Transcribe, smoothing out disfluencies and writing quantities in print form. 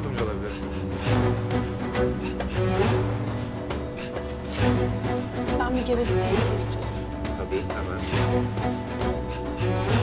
yardımcı olabilirim? Ben bir gebelik testi istiyorum. Tabii, hemen.